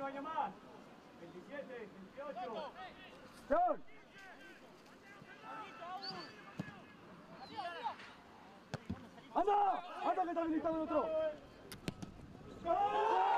un año más. 27, 28. ¡John! ¡Anda! ¡Anda que está habilitado el otro! ¡Gol!